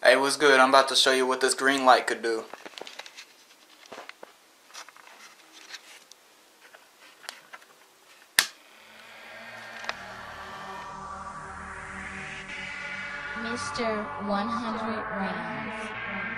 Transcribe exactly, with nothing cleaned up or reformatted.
Hey, what's good? I'm about to show you what this green light could do. Mister one hundred rounds.